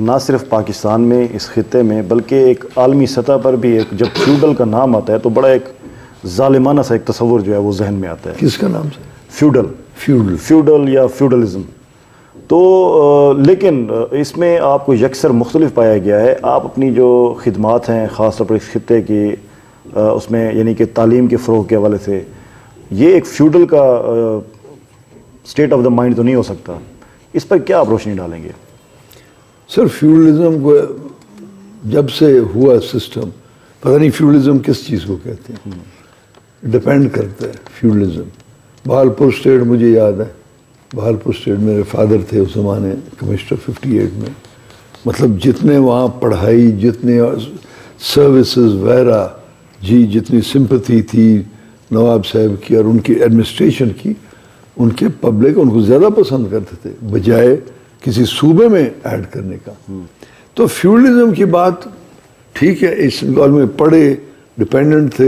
ना सिर्फ पाकिस्तान में, इस खित्ते में, बल्कि एक आलमी सतह पर भी एक जब फ्यूडल का नाम आता है तो बड़ा एक जालिमाना सा एक तस्वुर जो है वो जहन में आता है। किसका नाम से? फ्यूडल। फ्यूडल, फ्यूडल या फ्यूडलिज्म। तो लेकिन इसमें आपको यकसर मुख्तलिफ पाया गया है। आप अपनी जो खिदमात हैं ख़ास तौर पर इस खित्ते की, उसमें यानी कि तालीम के फ़रोग़ के हवाले से, ये एक फ्यूडल का स्टेट ऑफ द माइंड तो नहीं हो सकता। इस पर क्या आप रोशनी डालेंगे? सर फ्यूडलिज्म को जब से हुआ सिस्टम, पता नहीं फ्यूडलिज्म किस चीज़ को कहते हैं, डिपेंड करता है फ्यूडलिज्म। बहालपुर स्टेट मुझे याद है, बहालपुर स्टेट मेरे फादर थे उस ज़माने कमिश्नर 58 में। मतलब जितने वहाँ पढ़ाई, जितने सर्विसेज वगैरह जी, जितनी सिंपथी थी नवाब साहब की और उनकी एडमिनिस्ट्रेशन की, उनके पब्लिक उनको ज़्यादा पसंद करते थे बजाय किसी सूबे में ऐड करने का। तो फ्यूडलिज्म की बात ठीक है, इस गौर में पढ़े, डिपेंडेंट थे।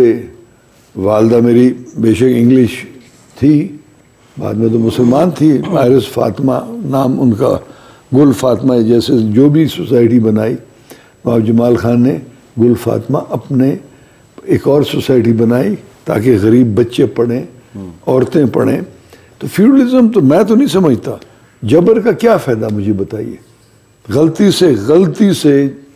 वालदा मेरी बेशक इंग्लिश थी, बाद में तो मुसलमान थी। आयरिस फातिमा नाम उनका, गुल फातिमा, जैसे जो भी सोसाइटी बनाई नवाब जमाल खान ने, गुल फातिमा अपने एक और सोसाइटी बनाई ताकि गरीब बच्चे पढ़ें, औरतें पढ़ें। तो फ्यूडलिज्म तो मैं तो नहीं समझता। जबर का क्या फ़ायदा मुझे बताइए? गलती से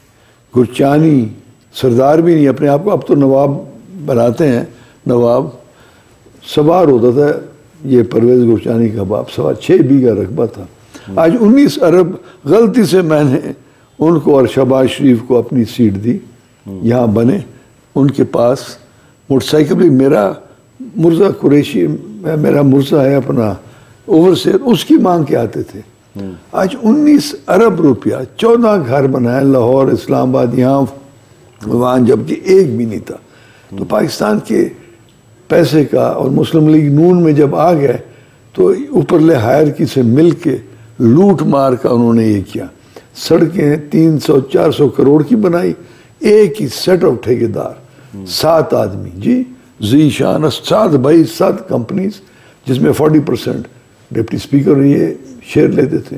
गुरचानी सरदार भी नहीं अपने आप को, अब तो नवाब बनाते हैं। नवाब सवार होता था, ये परवेज़ गुरचानी का बाप, 6.25 बीघा रकबा था। आज 19 अरब गलती से मैंने उनको और शहबाज शरीफ को अपनी सीट दी, यहाँ बने। उनके पास मोटरसाइकिल भी मेरा मुर्जा कुरैशी, मेरा मुर्जा है अपना ओवरसेयर, उसकी मांग के आते थे। आज 19 अरब रुपया, 14 घर बनाए लाहौर, इस्लामाबाद, यहाँ वहाँ, जबकि एक भी नहीं था। तो पाकिस्तान के पैसे का और मुस्लिम लीग नून में जब आ गए तो ऊपरले हायरकी से मिल के लूट मार का उन्होंने ये किया। सड़कें 300-400 करोड़ की बनाई, एक ही सेट ऑफ ठेकेदार, 7 आदमी जी, जीशान 7 भाई, 7 कंपनीज, जिसमें 40% डिप्टी स्पीकर ये शेयर लेते थे।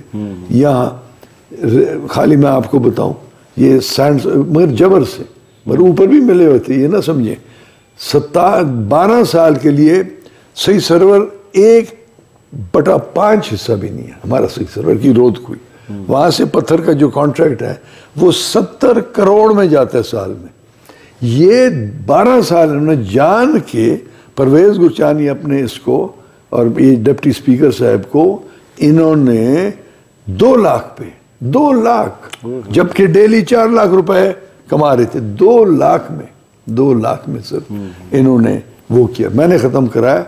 यहाँ खाली मैं आपको बताऊं, ये सैंड मगर जबर से, मगर ऊपर भी मिले हुए थे, ये ना समझे। 12 साल के लिए सही सर्वर 1/5 हिस्सा भी नहीं है हमारा सही सर्वर की रोध हुई। वहाँ से पत्थर का जो कॉन्ट्रैक्ट है वो 70 करोड़ में जाता है साल में। ये 12 साल उन्होंने जान के, परवेज़ गुरचानी अपने इसको और ये डिप्टी स्पीकर साहब को, इन्होंने 2 लाख पे, 2 लाख, जबकि डेली 4 लाख रुपए कमा रहे थे, 2 लाख में सर इन्होंने वो किया। मैंने ख़त्म कराया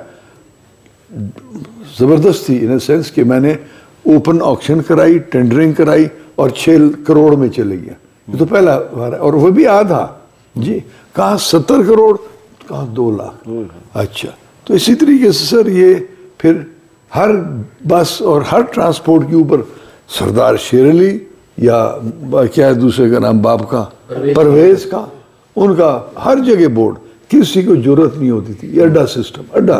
ज़बरदस्ती, इन सेंस कि मैंने ओपन ऑक्शन कराई, टेंडरिंग कराई और 6 करोड़ में चले गया। ये तो पहला बार है, और वो भी आधा जी। कहाँ 70 करोड़, कहाँ 2 लाख। अच्छा, तो इसी तरीके से सर ये फिर हर बस और हर ट्रांसपोर्ट के ऊपर सरदार शेर अली या क्या है दूसरे का नाम बाप का, परवेज़ का, उनका हर जगह बोर्ड, किसी को जरूरत नहीं होती थी। ये अड्डा सिस्टम, अड्डा।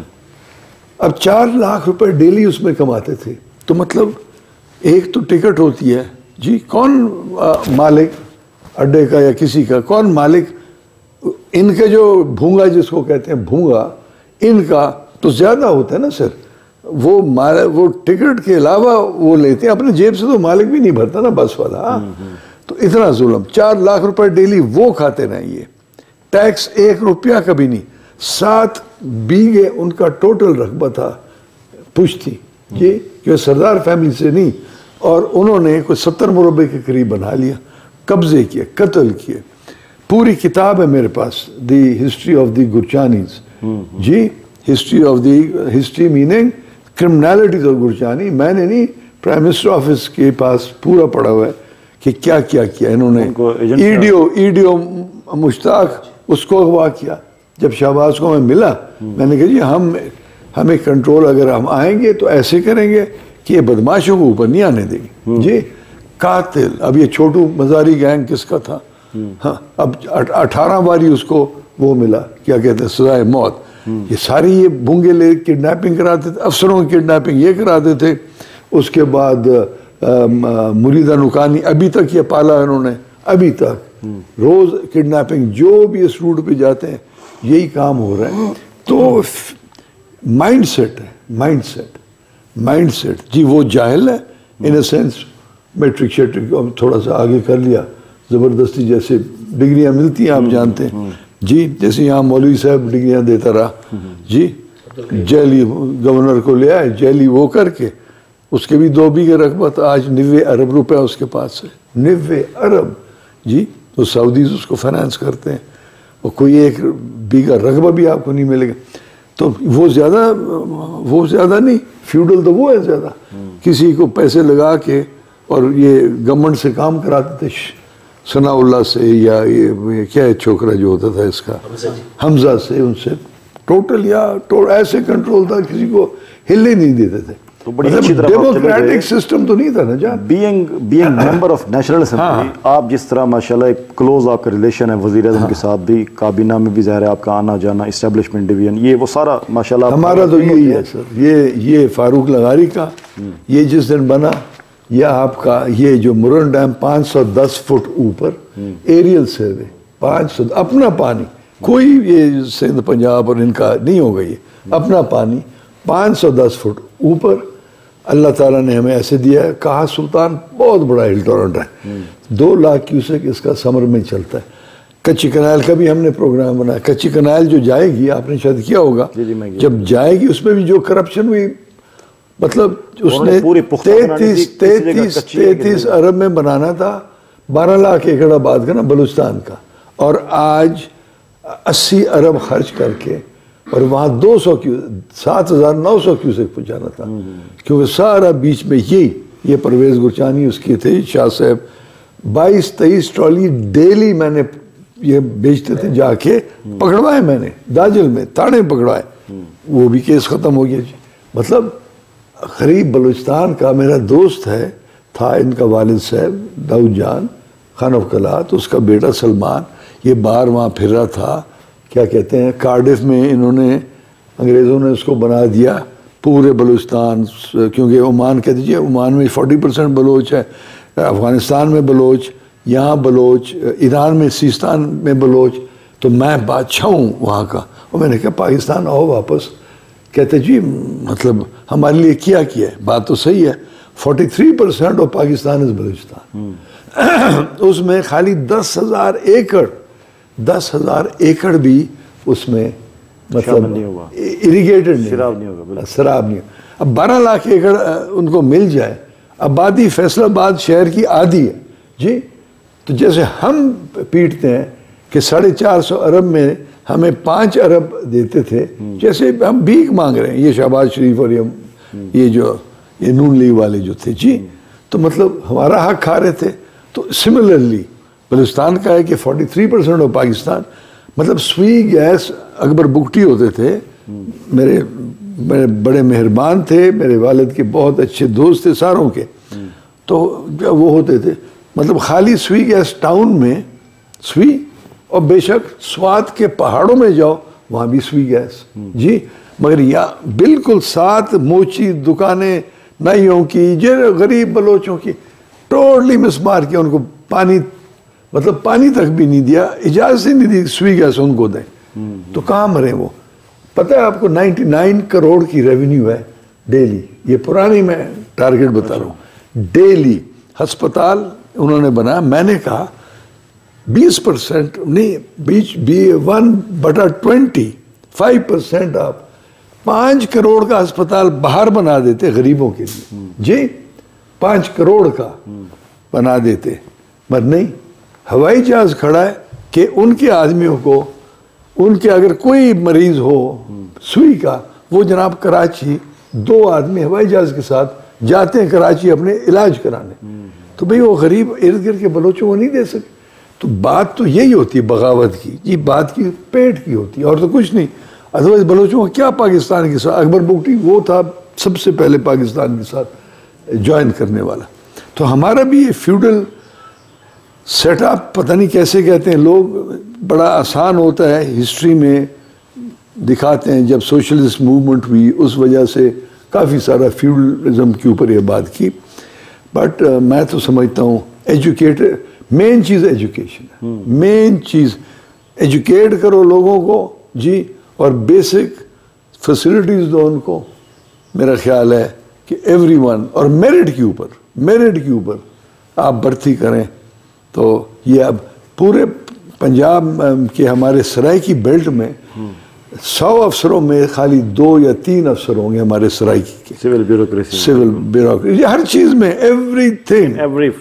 अब 4 लाख रुपए डेली उसमें कमाते थे। तो मतलब एक तो टिकट होती है जी, कौन मालिक अड्डे का या किसी का, कौन मालिक? इनके जो भूंगा जिसको कहते हैं भूंगा, इनका तो ज्यादा होता है ना सर। वो टिकट के अलावा वो लेते हैं, अपने जेब से तो मालिक भी नहीं भरता ना बस वाला। तो इतना जुल्म, 4 लाख रुपए डेली वो खाते रहे। ये टैक्स 1 रुपया कभी नहीं। 7 बीघे उनका टोटल रकबा था, पुश्ती ये, कि सरदार फैमिली से नहीं, और उन्होंने कोई 70 मुरब्बे के करीब बना लिया, कब्जे किए, कत्ल किए। पूरी किताब है मेरे पास, the history of the Gurchanis ji, history meaning criminalities of Gurchani. मैंने नहीं, प्राइम मिनिस्टर ऑफिस के पास पूरा पड़ा हुआ है कि क्या क्या किया इन्होंने। ईडियो मुश्ताक, उसको अगवा किया। जब शहबाज को मैं मिला, मैंने कहा जी हमें कंट्रोल, अगर हम आएंगे तो ऐसे करेंगे कि ये बदमाशों को ऊपर नहीं आने देंगे जी। कातिल, अब ये छोटू मजारी गैंग किसका था? हाँ, अब 18 बारी उसको वो मिला, क्या कहते हैं, सजाए मौत। ये सारी ये भूंगे ले किडनैपिंग कराते थे, अफसरों की किडनैपिंग ये कराते थे। उसके बाद मुरीदा नुकानी, अभी तक ये पाला उन्होंने, अभी तक रोज किडनैपिंग, जो भी इस रूट पे जाते हैं यही काम हो रहा है। तो माइंडसेट है, माइंडसेट जी, वो जाहिल है इन अ सेंस, मैट्रिक शेट्रिक थोड़ा सा आगे कर लिया, ज़बरदस्ती जैसे डिग्रियां मिलती हैं आप जानते हैं जी, जैसे यहाँ मौलवी साहब डिग्रियां देता रहा जी, जेली गवर्नर को ले आए, जेली वो करके उसके भी 2 बीघे रकबा, तो आज 90 अरब रुपए उसके पास है, 90 अरब जी। तो सऊदीज उसको फाइनेंस करते हैं, और कोई 1 बीघा रकबा भी आपको नहीं मिलेगा। तो वो ज़्यादा नहीं, फ्यूडल तो वो है ज़्यादा, किसी को पैसे लगा के, और ये गवर्नमेंट से काम कराते थे, सनाउल्लाह से, या ये क्या है छोकरा जो होता था इसका, हमजा से, उनसे टोटल ऐसे कंट्रोल था, किसी को हिलने नहीं देते थे। तो बड़ी अच्छी तरह डेमोक्रेटिक सिस्टम तो नहीं था ना जान। Being member of national assembly, आप जिस तरह माशाल्लाह एक क्लोज आपका रिलेशन है वज़ीर आज़म के साथ भी, काबीना में भी ज़ाहिर है आपका आना जाना, इस्टेब्लिशमेंट डिवीजन, ये वो सारा माशाल्लाह हमारा तो यही है सर। ये फारूक लगारी का ये जिस दिन बना, या आपका ये जो मुरन डैम 510 फुट ऊपर एरियल सर्वे, 500 अपना पानी, कोई ये सिंध पंजाब और इनका नहीं होगा, ये अपना पानी 510 फुट ऊपर अल्लाह ताला ने हमें ऐसे दिया है। कहा सुल्तान बहुत बड़ा हिल टॉरेंट है, 2 लाख क्यूसेक इसका समर में चलता है। कच्ची कनाल का भी हमने प्रोग्राम बनाया, कच्ची कनाल जो जाएगी, आपने शायद किया होगा, जब जाएगी उसमें भी जो करप्शन हुई, मतलब उसने 33 अरब में बनाना था, 12 लाख एकड़ आबाद का ना बलूचिस्तान का, और आज 80 अरब खर्च करके, और वहाँ 7,900 क्यूसेक पहुँचाना था, क्योंकि सारा बीच में ये परवेज़ गुरचानी उसके थे, शाह साहब 22-23 ट्रॉली डेली मैंने ये बेचते थे, जाके पकड़वाए मैंने दाजिल में, ताड़े पकड़वाए, वो भी केस ख़त्म हो गया जी। मतलब गरीब बलूचिस्तान का मेरा दोस्त है, था इनका वालिद साहब दाऊद जान खान ऑफ कला, तो उसका बेटा सलमान ये बाहर वहाँ फिर रहा था, क्या कहते हैं कार्डिफ में, इन्होंने अंग्रेज़ों ने उसको बना दिया पूरे बलूचिस्तान, क्योंकि ओमान कहते जी ओमान में 40% बलोच है, अफ़गानिस्तान में बलोच, यहाँ बलोच, ईरान में सिस्तान में बलोच, तो मैं बादशाह हूँ वहाँ का। और मैंने कहा पाकिस्तान आओ वापस, कहते जी मतलब हमारे लिए क्या है, बात तो सही है, 43% ऑफ पाकिस्तान इज़ बलूचिस्तान, उसमें खाली 10,000 एकड़ भी उसमें मतलब इरिगेटेड नहीं, शराब नहीं। अब 12 लाख एकड़ उनको मिल जाए, आबादी फैसलाबाद शहर की आधी है जी। तो जैसे हम पीटते हैं कि 450 अरब में हमें 5 अरब देते थे, जैसे हम भीख मांग रहे हैं, ये शहबाज शरीफ और ये नून लीग वाले जो थे जी, तो मतलब हमारा हक खा रहे थे। तो सिमिलरली बलूचिस्तान का है कि 43% ऑफ पाकिस्तान, मतलब सुई गैस अकबर बुगटी होते थे, मेरे बड़े मेहरबान थे, मेरे वालिद के बहुत अच्छे दोस्त थे सारों के, तो जब वो होते थे मतलब खाली सुई गैस टाउन में सुई, और बेशक स्वात के पहाड़ों में जाओ वहाँ भी सुई गैस जी, मगर यहाँ बिल्कुल साथ मोची दुकानें नाइयों की, जो गरीब बलोचों की टोटली मिसमार किया, उनको पानी मतलब पानी तक भी नहीं दिया, इजाज़त ही नहीं दी सुई गैस उनको दें, तो कहाँ मरे वो। पता है आपको 99 करोड़ की रेवेन्यू है डेली, ये पुरानी मैं टारगेट बता रहा हूँ, डेली अस्पताल उन्होंने बनाया। मैंने कहा 20% नहीं, 1/25% आप 5 करोड़ का अस्पताल बाहर बना देते गरीबों के लिए जी, 5 करोड़ का बना देते, मगर नहीं, हवाई जहाज खड़ा है कि उनके आदमियों को, उनके अगर कोई मरीज हो सुई का, वो जनाब कराची 2 आदमी हवाई जहाज के साथ जाते हैं कराची अपने इलाज कराने, तो भाई वो गरीब इर्द गिर्द के बलोचों को नहीं दे सके। तो बात तो यही होती है बगावत की, ये बात की पेट की होती है और तो कुछ नहीं। अदरवाइज बलोचों का क्या पाकिस्तान के साथ, अकबर बुगटी वो था सबसे पहले पाकिस्तान के साथ ज्वाइन करने वाला। तो हमारा भी ये फ्यूडल सेटअप पता नहीं कैसे कहते हैं लोग, बड़ा आसान होता है, हिस्ट्री में दिखाते हैं जब सोशलिस्ट मूवमेंट हुई उस वजह से काफ़ी सारा फ्यूडलिज्म के ऊपर ये बात की, बट मैं तो समझता हूँ एजुकेटेड, मेन चीज़ एजुकेशन है, मेन चीज़ एजुकेट करो लोगों को जी, और बेसिक फैसिलिटीज़ दो उनको। मेरा ख्याल है कि एवरीवन, और मेरिट के ऊपर आप भर्ती करें तो ये अब पूरे पंजाब के हमारे सराइकी बेल्ट में 100 अफसरों में खाली 2 या 3 अफसर होंगे हमारे सराइकी के। सिविल ब्यूरोक्रेसी, हर चीज़ में, एवरीथिंग।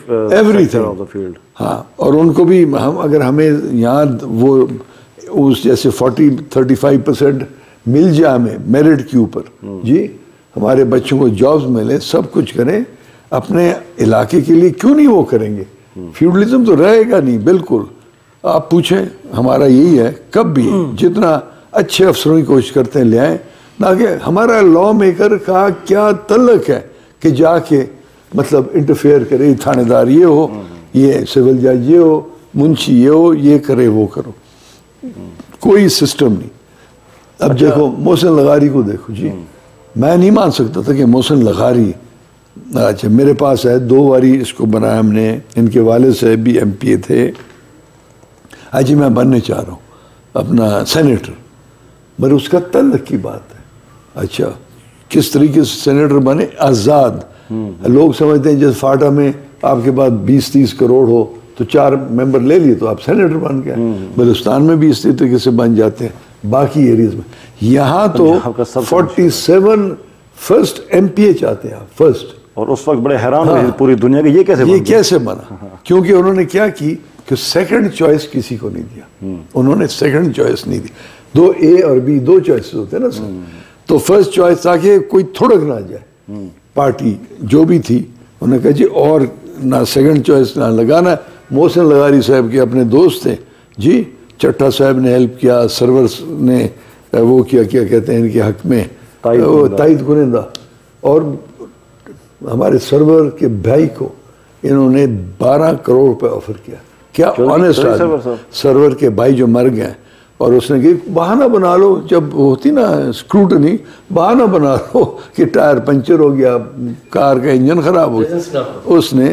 हाँ, और उनको भी हम, अगर हमें यहाँ वो उस जैसे 40-35% मिल जाए हमें मेरिट के ऊपर जी, हमारे बच्चों को जॉब्स मिले, सब कुछ करें अपने इलाके के लिए, क्यों नहीं वो करेंगे? फ्यूडलिज्म तो रहेगा नहीं बिल्कुल। आप पूछें, हमारा यही है, कब भी जितना अच्छे अफसरों की कोशिश करते हैं ले आए, ना कि हमारा लॉ मेकर का क्या तल्लक है कि जाके मतलब इंटरफेयर करे, थानेदार ये हो, ये सिविल जज ये हो, मुंशी ये हो, ये करे वो करो, कोई सिस्टम नहीं। अब देखो मोहसिन लगारी को देखो जी, मैं नहीं मान सकता था कि मोहसिन लगारी, अच्छा मेरे पास है 2 बारी इसको बनाया हमने, इनके वाले साहब भी MPA थे, आज मैं बनने चाह रहा हूँ अपना सेनेटर, मगर उसका तल्लक की बात है। अच्छा, किस तरीके से सेनेटर बने? आज़ाद। लोग समझते हैं जैसे फाटा में आपके पास 20-30 करोड़ हो तो 4 मेंबर ले लिए तो आप सेनेटर बन गए। बलूचिस्तान में भी इसी तरीके से बन जाते हैं, बाकी एरियाज में। यहाँ तो 47 फर्स्ट MPA चाहते हैं आप, फर्स्ट। और उस वक्त बड़े हैरान हुए पूरी दुनिया के, ये कैसे बना? क्योंकि उन्होंने क्या की कि सेकंड चॉइस किसी को नहीं दिया, उन्होंने सेकंड चॉइस नहीं दी। 2 A और B 2 चॉइसेस होते हैं ना सर, तो फर्स्ट चॉइस ताकि कोई थुड़क ना जाए पार्टी जो भी थी, उन्होंने कहा जी और ना सेकंड चॉइस ना लगाना। मोहसिन लगारी साहब के अपने दोस्त थे जी, चट्टा साहब ने हेल्प किया, सरवर ने वो किया, क्या कहते हैं इनके हक में ताइद कुनिंदा, और हमारे सरवर के भाई को इन्होंने 12 करोड़ रुपए ऑफर किया। क्या ऑनेस्ट आदमी, सरवर के भाई जो मर गए, और उसने कहा बहाना बना लो, जब होती ना स्क्रूटनी, बहाना बना लो कि टायर पंचर हो गया, कार का इंजन खराब हो गया। उसने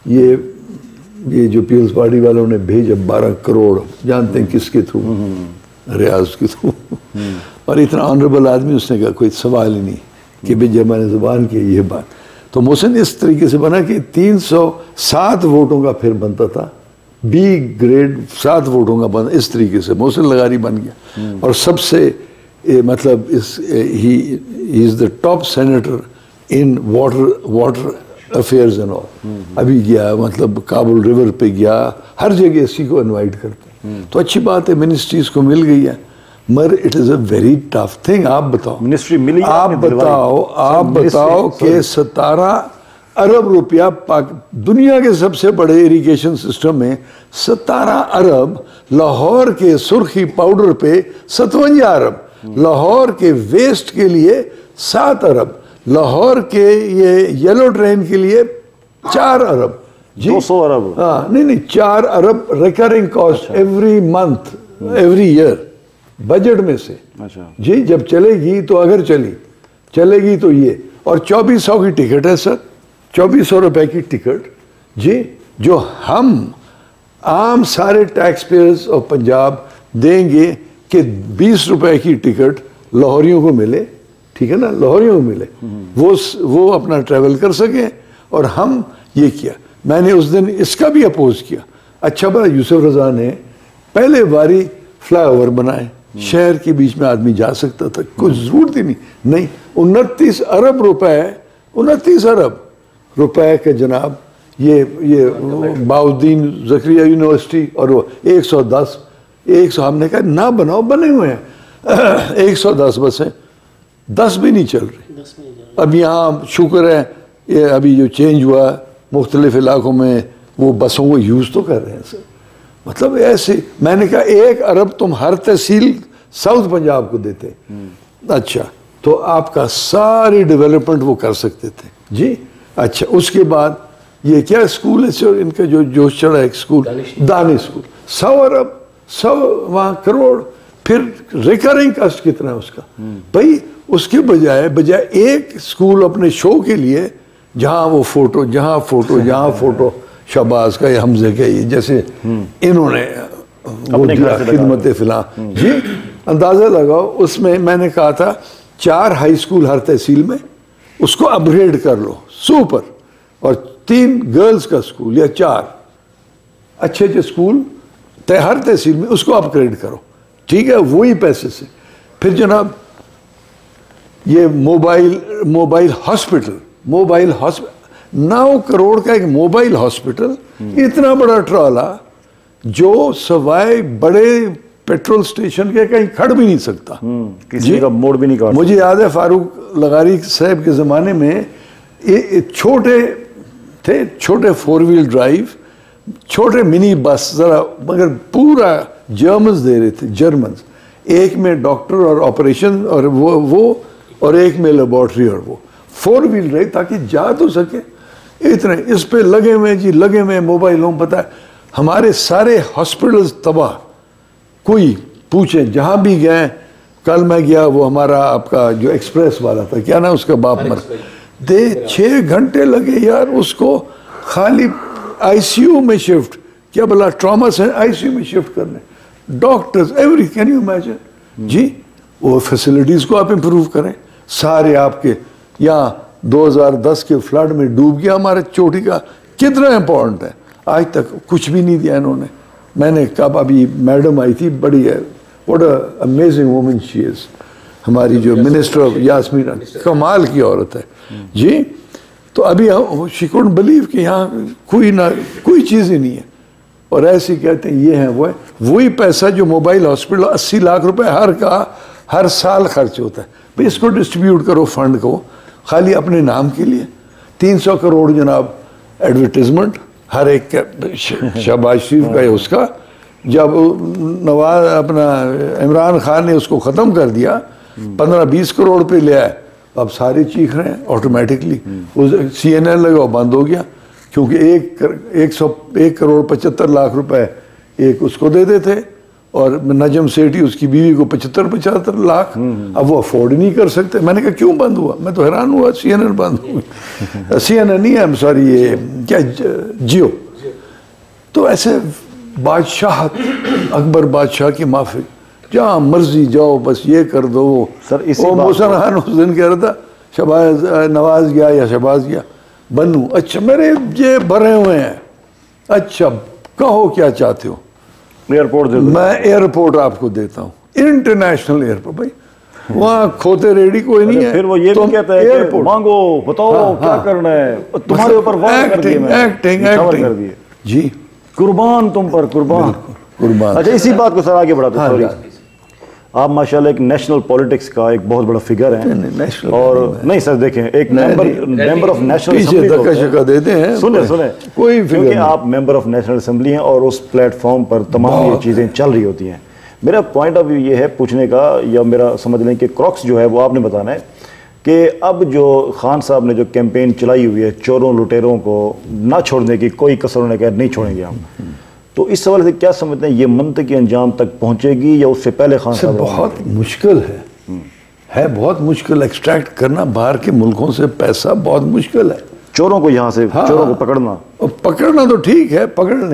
ये जो पीपल्स पार्टी वालों ने भेजा 12 करोड़, जानते हैं किसके थ्रू? रियाज के थ्रू। और इतना ऑनरेबल आदमी, उसने कहा कोई सवाल ही नहीं कि भाई जब मैंने जुबान की ये बात। तो मोहसिन इस तरीके से बना कि 307 वोटों का फिर बनता था, B ग्रेड 7 वोटों का बन, इस तरीके से मोहसिन लगारी बन गया। और सबसे मतलब ही is the top senator in water affairs and all. अभी गया, मतलब काबुल रिवर पे गया, हर जगह इसी को इनवाइट करते हैं। तो अच्छी बात है, मिनिस्ट्रीज को मिल गई है, मगर it is a very tough thing. आप बताओ, मिनिस्ट्री मिली, आप बताओ कि 17 अरब रुपया दुनिया के सबसे बड़े इरिगेशन सिस्टम में 17 अरब, लाहौर के सुर्खी पाउडर पे 57 अरब, लाहौर के वेस्ट के लिए 7 अरब, लाहौर के ये येलो ट्रेन के लिए 4 अरब जी, 200 अरब। हाँ नहीं 4 अरब recurring cost every month, every year budget में से। अच्छा जी, जब चलेगी तो, अगर चलेगी तो ये, और 2400 की टिकट है सर, 2400 रुपए की टिकट जी, जो हम आम सारे टैक्स पेयर्स ऑफ पंजाब देंगे कि 20 रुपए की टिकट लाहौरियों को मिले, ठीक है ना, लाहौरियों को मिले, वो अपना ट्रैवल कर सकें। और हम ये किया, मैंने उस दिन इसका भी अपोज किया। अच्छा बड़ा यूसुफ रजा ने पहले बारी फ्लाईओवर बनाए, शहर के बीच में आदमी जा सकता था, कुछ जरूरत ही नहीं। 29 अरब रुपए, 29 अरब रुपए के जनाब, ये बाउद्दीन ज़करिया यूनिवर्सिटी, और वो 110, हमने कहा ना बनाओ, बने हुए हैं 110 बसें, 10 भी नहीं चल रही। अब यहाँ शुक्र है ये अभी जो चेंज हुआ मुख्तलिफ इलाकों में, वो बसों को यूज़ तो कर रहे हैं सर। मतलब ऐसे, मैंने कहा 1 अरब तुम हर तहसील साउथ पंजाब को देते, अच्छा तो आपका सारी डेवलपमेंट वो कर सकते थे जी। अच्छा, उसके बाद ये क्या स्कूल है सर इनका जो चढ़ा है, स्कूल दानिश स्कूल, 100 अरब, 100 वहाँ करोड़। फिर रिकरिंग कास्ट कितना है उसका भाई? उसके बजाय एक स्कूल अपने शो के लिए जहाँ वो फोटो, जहाँ फोटो, जहाँ फोटो शहबाज का या हमजे का, ये जैसे इन्होंने वो दिया खिदमत फिला। जी अंदाज़ा लगाओ, उसमें मैंने कहा था 4 हाई स्कूल हर तहसील में, उसको अपग्रेड कर लो सुपर, और 3 गर्ल्स का स्कूल या 4 अच्छे अच्छे स्कूल हर तहसील में, उसको अपग्रेड करो, ठीक है, वही पैसे से। फिर जनाब ये मोबाइल हॉस्पिटल 9 करोड़ का एक मोबाइल हॉस्पिटल, इतना बड़ा ट्राला जो सवाए बड़े पेट्रोल स्टेशन के कहीं खड़ भी नहीं सकता, किसी का मोड़ भी नहीं काट। मुझे याद है फारूक लगारी साहब के ज़माने में छोटे थे, छोटे 4 व्हील ड्राइव, छोटे मिनी बस, ज़रा मगर पूरा जर्मन्स दे रहे थे, जर्मन्स, एक में डॉक्टर और ऑपरेशन और वो और एक में लेबॉर्ट्री और वो 4 व्हील ड्राइव, ताकि जा तो सके। इतने इस पे लगे हुए जी, लगे हुए मोबाइल होम। पता है हमारे सारे हॉस्पिटल्स तबाह, कोई पूछे जहाँ भी गए। कल मैं गया, वो हमारा आपका जो एक्सप्रेस वाला था, क्या ना उसका बाप मर दे, 6 घंटे लगे यार उसको खाली आईसीयू में शिफ्ट, क्या बोला ट्रॉमा से आईसीयू में शिफ्ट करने, doctors every, can you imagine जी। वो फैसिलिटीज़ को आप इम्प्रूव करें सारे। आपके यहाँ 2010 के फ्लड में डूब गया हमारे चोटी का, कितना इम्पोर्टेंट है, आज तक कुछ भी नहीं दिया इन्होंने। मैंने कब अभी मैडम आई थी, बड़ी है, what a amazing woman she is, हमारी जो मिनिस्टर ऑफ यास्मीन, कमाल की औरत है जी। तो अभी शी कुडंट बिलीव कि यहाँ कोई चीज़ ही नहीं है, और ऐसे कहते हैं ये है वो है। वही पैसा जो मोबाइल हॉस्पिटल 80 लाख रुपए हर साल खर्च होता है, भाई इसको डिस्ट्रीब्यूट करो फंड को, खाली अपने नाम के लिए। 300 करोड़ जनाब एडवर्टीजमेंट हर एक शहबाज शरीफ का है उसका। जब नवाज अपना इमरान खान ने उसको ख़त्म कर दिया, 15-20 करोड़ पे ले आए, अब सारे चीख रहे हैं ऑटोमेटिकली। उस CNN लगाओ बंद हो गया, क्योंकि 1 करोड़ 75 लाख रुपए एक उसको दे देते, और नजम सेठी उसकी बीवी को 75 लाख। अब वो अफोर्ड नहीं कर सकते। मैंने कहा क्यों बंद हुआ, मैं तो हैरान हुआ, CNN बंद हुई। CNN नहीं, आई एम सॉरी, ये क्या जियो। तो ऐसे बादशाह, अकबर बादशाह की माफी, जहाँ मर्जी जाओ बस ये कर दो। सर वो मोहसिन खान उस दिन कह रहा था शहबाज नवाज गया या शहबाज गया, बनू अच्छा मेरे ये भरे हुए हैं, अच्छा कहो क्या चाहते हो, एयरपोर्ट दे दो। मैं एयरपोर्ट आपको देता हूँ, इंटरनेशनल एयरपोर्ट। भाई वहाँ खोते रेडी कोई नहीं है। फिर वो ये भी कहता है कि मांगो बताओ क्या करना है, तुम्हारे ऊपर वार कर दिए, एक्टिंग कर दिए जी, कुर्बान तुम पर कुर्बान। अच्छा इसी बात को सर आगे बढ़ाते हैं। सॉरी, आप माशाल्लाह एक नेशनल पॉलिटिक्स का एक बहुत बड़ा फिगर है। और नहीं सर देखें, एक मेंबर ऑफ नेशनल असेंबली देते हैं, सुने कोई क्योंकि आप मेंबर ऑफ नेशनल असेंबली हैं और उस प्लेटफॉर्म पर तमाम ये चीज़ें चल रही होती हैं। मेरा पॉइंट ऑफ व्यू ये है पूछने का, या मेरा समझ लें कि क्रॉक्स जो है वो आपने बताना है कि अब जो खान साहब ने जो कैंपेन चलाई हुई है चोरों लुटेरों को ना छोड़ने की, कोई कसर उन्होंने कहा नहीं छोड़ेंगे हम, तो इस सवाल से क्या समझते हैं, ये मंतकी अंजाम तक पहुंचेगी या उससे पहले खान साहब? बहुत मुश्किल है बहुत मुश्किल एक्सट्रैक्ट करना बाहर के मुल्कों से पैसा, बहुत मुश्किल है चोरों को यहाँ से। हाँ, चोरों को पकड़ना तो ठीक है,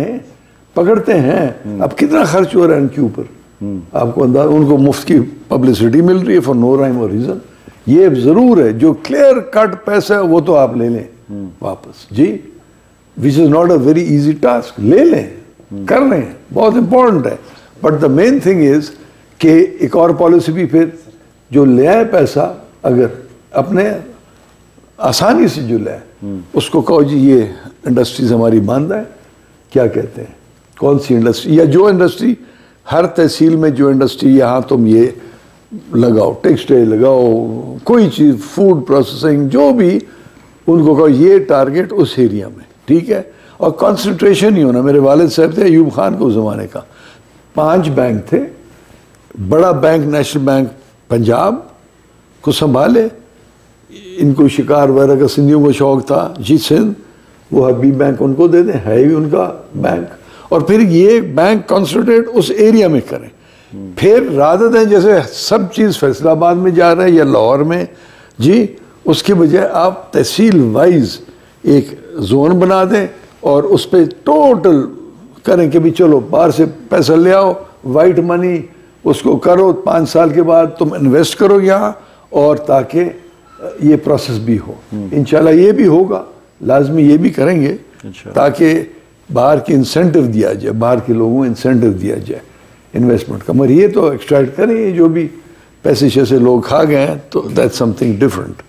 पकड़ते हैं। अब कितना खर्च हो रहा है इनके ऊपर, आपको अंदाजा, उनको मुफ्त की पब्लिसिटी मिल रही है फॉर नो राइम और रीजन। ये जरूर है जो क्लियर कट पैसा है वो तो आप ले लें वापस जी, which is not a very easy task, ले लें, कर लें, बहुत इंपॉर्टेंट है। But the main thing is कि एक और पॉलिसी भी, फिर जो ले आए पैसा अगर अपने आसानी से जो ले आए उसको कहो जी ये इंडस्ट्रीज हमारी बंद है, क्या कहते हैं कौन सी इंडस्ट्री, या जो इंडस्ट्री हर तहसील में जो इंडस्ट्री, यहाँ तुम ये लगाओ, टेक्सटाइल लगाओ, कोई चीज़ फूड प्रोसेसिंग जो भी, उनको कहो ये टारगेट उस एरिया में, ठीक है। और कंसंट्रेशन ही होना। मेरे वालिद साहब थे अयूब खान को उस ज़माने का, 5 बैंक थे, बड़ा बैंक नेशनल बैंक पंजाब को संभाले, इनको शिकार वगैरह का सिंधियों को शौक था, जी सिंध, वो हबीब बैंक उनको दे दें, है भी उनका बैंक, और फिर ये बैंक कंसंट्रेट उस एरिया में करें। फिर रादर दें जैसे सब चीज़ फैसलाबाद में जा रहा है या लाहौर में जी, उसके बजाय आप तहसील वाइज एक जोन बना दें और उस पर टोटल करें कि भी चलो बाहर से पैसा ले आओ, वाइट मनी, उसको करो, 5 साल के बाद तुम इन्वेस्ट करो यहाँ, और ताकि ये प्रोसेस भी हो। इंशाल्लाह ये भी होगा, लाजमी ये भी करेंगे ताकि बाहर की इंसेंटिव दिया जाए, बाहर के लोगों को इंसेंटिव दिया जाए इन्वेस्टमेंट का। मगर ये तो एक्सट्रैक्ट करें, ये जो भी पैसे शैसे लोग खा गए हैं, तो दैट्स समथिंग डिफरेंट।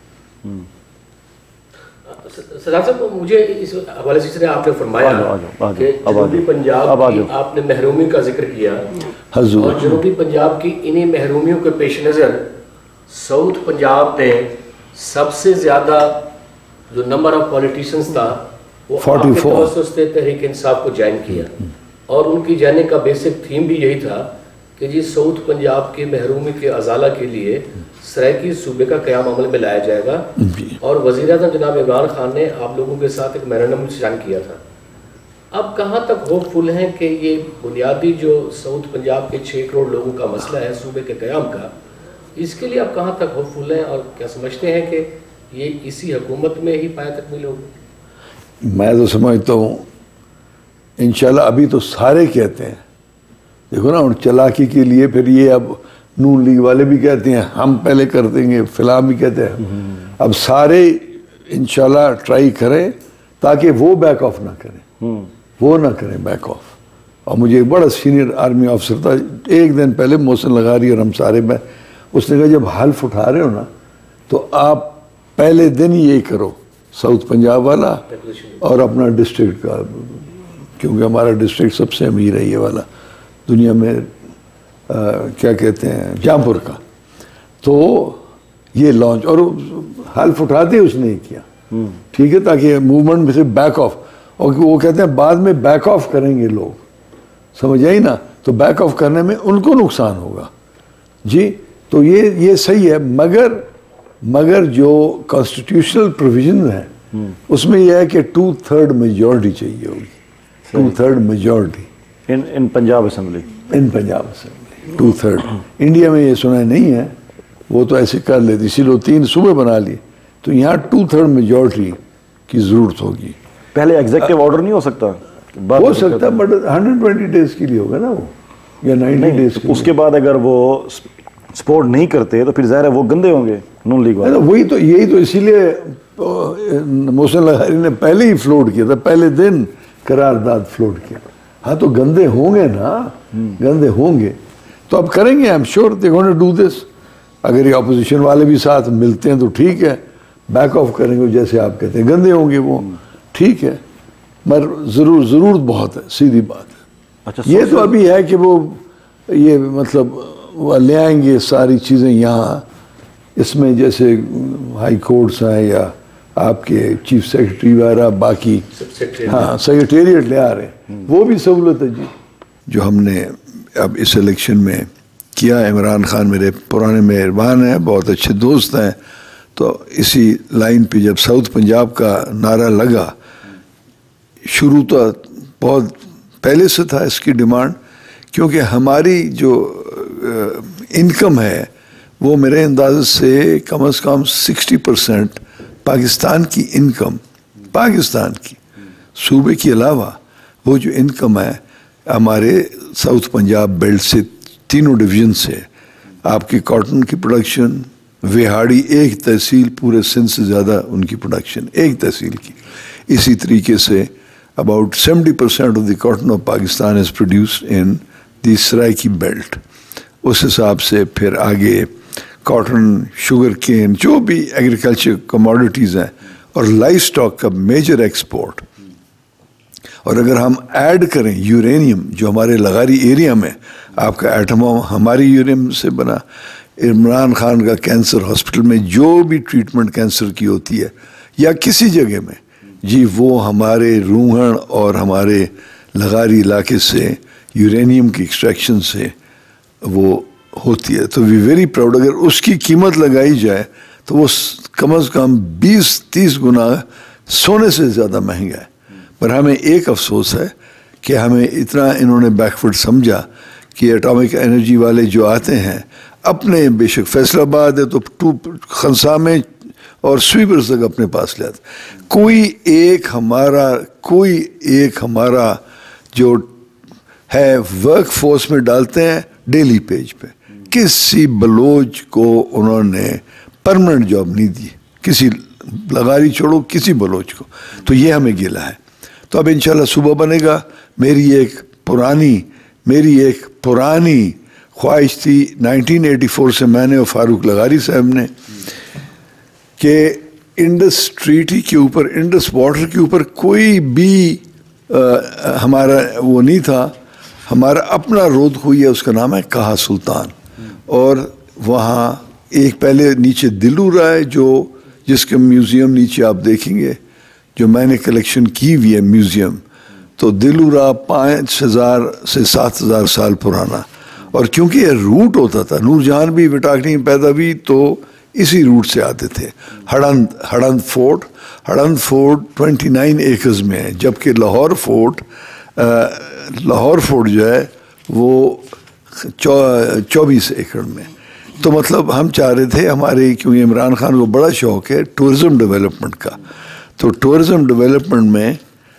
सरदार साहब, मुझे इस हवाले से आपने फरमाया कि जनूबी पंजाब की आपने महरूमी का जिक्र किया, और जनूबी पंजाब की इन्हीं महरूमियों के पेश नज़र साउथ पंजाब में सबसे ज़्यादा जो नंबर ऑफ पॉलिटिशियंस था वो 44 तहरीक इंसाफ को ज्वाइन किया, और उनकी जाने का बेसिक थीम भी यही था कि जी साउथ पंजाब की महरूमी के अजाला के लिए सराइकी सूबे का क़याम अमल में लाया जाएगा। और वज़ीर-ए-आज़म जनाब इमरान खान ने आप लोगों के साथ एक मेमोरेंडम साइन किया था। अब कहाँ तक होपफुल हैं कि ये बुनियादी जो साउथ पंजाब के 6 करोड़ लोगों का मसला है सूबे के क़याम का, इसके लिए आप कहाँ तक होपफुल हैं, और क्या समझते हैं कि ये इसी हुकूमत में ही पाया तकमील होगी? मैं तो समझता हूँ इंशाल्लाह। अभी तो सारे कहते हैं, देखो ना, उन चालाकी के लिए फिर ये अब नून लीग वाले भी कहते हैं हम पहले कर देंगे, फिलहाल भी कहते हैं। अब सारे इंशाल्लाह ट्राई करें ताकि वो बैक ऑफ ना करें, वो ना करें बैक ऑफ। और मुझे एक बड़ा सीनियर आर्मी ऑफिसर था, एक दिन पहले मोहसिन लगारी और हम सारे में, उसने कहा जब हल्फ उठा रहे हो ना तो आप पहले दिन ही यही करो, साउथ पंजाब वाला और अपना डिस्ट्रिक्ट का, क्योंकि हमारा डिस्ट्रिक्ट सबसे अमीर है ये वाला दुनिया में, क्या कहते हैं, जामपुर का। तो ये लॉन्च और हल्फ उठाते उसने ही किया, ठीक है, ताकि मूवमेंट में से बैक ऑफ, और वो कहते हैं बाद में बैक ऑफ करेंगे लोग, समझ आई ना, तो बैक ऑफ करने में उनको नुकसान होगा जी। तो ये सही है, मगर जो कॉन्स्टिट्यूशनल प्रोविजन है उसमें यह है कि 2/3 मेजॉरिटी चाहिए होगी, 2/3 majority in Punjab assembly, in Punjab assembly 2/3। India में ये सुना नहीं है, वो तो ऐसे कर लेती, इसीलिए 3 सूबे बना लिए, तो यहाँ 2/3 मेजॉरिटी की जरूरत होगी। पहले एग्जीक्यूटिव ऑर्डर नहीं हो सकता? हो सकता, बट 120 डेज के लिए होगा ना वो, या 90 डेज के। उसके बाद अगर वो सपोर्ट नहीं करते तो फिर जाहिर है वो गंदे होंगे नून लीग वाले। वही तो, यही तो, इसीलिए मोहसिन लगारी ने पहले ही फ्लोट किया था, पहले दिन करारदाद फ्लोट किया। हाँ तो गंदे होंगे ना, गंदे होंगे, तो अब करेंगे, I am sure they gonna do this. अगर ये ऑपोजिशन वाले भी साथ मिलते हैं तो ठीक है, बैक ऑफ करेंगे जैसे आप कहते हैं, गंदे होंगे वो, ठीक है, मगर ज़रूरत बहुत है, सीधी बात है। अच्छा, ये तो अभी है कि वो ये मतलब वो ले आएंगे सारी चीज़ें यहाँ, इसमें जैसे हाई कोर्ट्स हैं या आपके चीफ सेक्रेटरी वगैरह, बाकी हाँ सेक्रेटेरिएट ले आ रहे हैं, वो भी सहूलत है जी। जो हमने अब इस इलेक्शन में किया, इमरान खान मेरे पुराने मेहरबान हैं, बहुत अच्छे दोस्त हैं, तो इसी लाइन पे जब साउथ पंजाब का नारा लगा, शुरू तो बहुत पहले से था इसकी डिमांड, क्योंकि हमारी जो इनकम है वो मेरे अंदाज़े से कम 60% पाकिस्तान की इनकम, पाकिस्तान की सूबे के अलावा वो जो इनकम है हमारे साउथ पंजाब बेल्ट से, तीनों डिवीज़न से, आपकी कॉटन की प्रोडक्शन, विहाड़ी एक तहसील पूरे सिंध से ज़्यादा उनकी प्रोडक्शन एक तहसील की। इसी तरीके से about 70% of the cotton of Pakistan is produced in the Saraiki belt. उस हिसाब से फिर आगे कॉटन, शुगर केन, जो भी एग्रीकल्चर कमोडिटीज़ हैं, और लाइव स्टॉक का मेजर एक्सपोर्ट। और अगर हम ऐड करें यूरेनियम, जो हमारे लगारी एरिया में आपका एटम हमारी यूरेनियम से बना, इमरान खान का कैंसर हॉस्पिटल में जो भी ट्रीटमेंट कैंसर की होती है या किसी जगह में जी, वो हमारे रूहन और हमारे लगारी इलाके से यूरेनियम की एक्सट्रैक्शन से वो होती है। तो वी वेरी प्राउड। अगर उसकी कीमत लगाई जाए तो वो कम से कम 20-30 गुना सोने से ज़्यादा महंगा है। पर हमें एक अफसोस है कि हमें इतना इन्होंने बैकवर्ड समझा कि एटॉमिक एनर्जी वाले जो आते हैं अपने, बेशक फैसलाबाद है तो खनसा में और स्वीपर्स तक अपने पास ले आते। कोई एक हमारा जो है वर्क फोर्स में डालते हैं डेली पेज पे, किसी बलोच को उन्होंने परमानेंट जॉब नहीं दी, किसी लगारी छोड़ो किसी बलोच को। तो ये हमें गिला है। तो अब इंशाल्लाह सुबह बनेगा। मेरी एक पुरानी ख्वाहिश थी 1984 से मैंने और फारूक लगारी साहब ने कि इंडस ट्रीटी के ऊपर, इंडस वाटर के ऊपर कोई भी हमारा वो नहीं था। हमारा अपना रोड हुई है, उसका नाम है कहा सुल्तान। और वहाँ एक पहले नीचे दिलूरा है जिसके म्यूज़ियम नीचे आप देखेंगे, जो मैंने कलेक्शन की हुई है म्यूज़ियम। तो दिलूरा 5000 से 7000 साल पुराना। और क्योंकि ये रूट होता था, नूरजहान भी विटाकनी में पैदा हुई तो इसी रूट से आते थे। हड़ंद फोर्ट 29 एकर्स में है, जबकि लाहौर फोर्ट जो है वो 24 एकड़ में। तो मतलब हम चाह रहे थे, हमारे क्योंकि इमरान खान को बड़ा शौक़ है टूरिज़म डेवलपमेंट का, तो टूरिज़म डेवलपमेंट में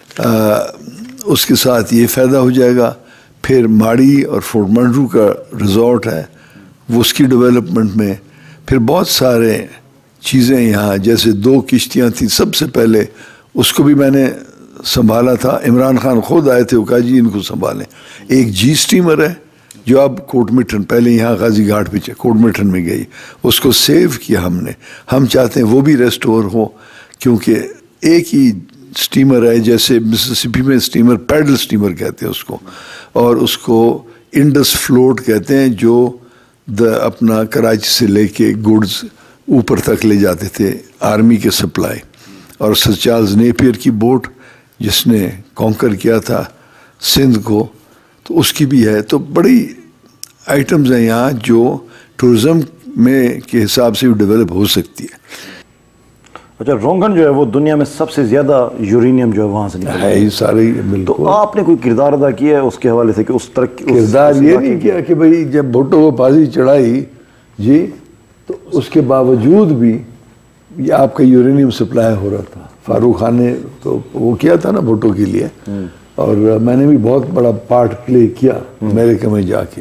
उसके साथ ये फ़ायदा हो जाएगा। फिर माड़ी और फोर्ट मंडरू का रिज़ॉर्ट है, वो उसकी डेवलपमेंट में फिर बहुत सारे चीज़ें यहाँ, जैसे 2 किश्तियाँ थी सबसे पहले, उसको भी मैंने संभाला था। इमरान खान खुद आए थे, वो कहा जी इनको संभालें। एक जी स्टीमर है जो अब कोटमिठन, पहले यहाँ गाजी घाट पे कोटमिठन में गई, उसको सेव किया हमने। हम चाहते हैं वो भी रेस्टोर हो, क्योंकि एक ही स्टीमर है, जैसे मिसिसिपी में स्टीमर पैडल स्टीमर कहते हैं उसको, और उसको इंडस फ्लोट कहते हैं, जो अपना कराची से लेके गुड्स ऊपर तक ले जाते थे आर्मी के सप्लाई। और सर चार्ल्स नेपियर की बोट जिसने कॉन्कर किया था सिंध को, तो उसकी भी है। तो बड़ी आइटम्स हैं यहाँ जो टूरिज़म में के हिसाब से भी डेवलप हो सकती है। अच्छा, रोंगन जो है वो दुनिया में सबसे ज़्यादा यूरेनियम जो है वहाँ से निकलता है, ये सारे। तो आपने कोई किरदार अदा किया है उसके हवाले से कि उस तरह किरदार ये नहीं किया कि भाई जब भुट्टो को फांसी चढ़ाई जी, तो उसके बावजूद भी ये आपका यूरेनियम सप्लाई हो रहा था। फारूक खान ने तो वो किया था ना भुट्टो के लिए, और मैंने भी बहुत बड़ा पार्ट प्ले किया अमेरिका में जाके।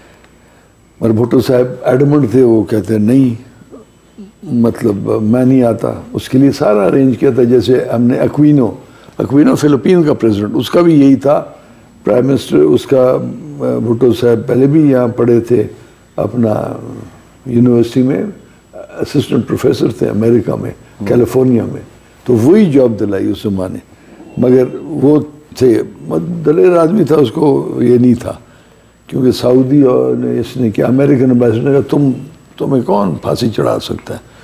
मगर भुट्टो साहब एडमंड थे, वो कहते हैं नहीं, मतलब मैं नहीं आता। उसके लिए सारा अरेंज किया था। जैसे हमने अक्विनो फिलिपीन का प्रेसिडेंट, उसका भी यही था, प्राइम मिनिस्टर उसका। भुट्टो साहब पहले भी यहाँ पढ़े थे अपना यूनिवर्सिटी में, असिस्टेंट प्रोफेसर थे अमेरिका में, कैलिफोर्निया में। तो वही जॉब दिलाई उस ज़माने। मगर वो थे दलेर आदमी था, उसको ये नहीं था, क्योंकि सऊदी और इसने क्या, अमेरिकन एम्बेसडर ने कहा तुम्हें कौन फांसी चढ़ा सकता है।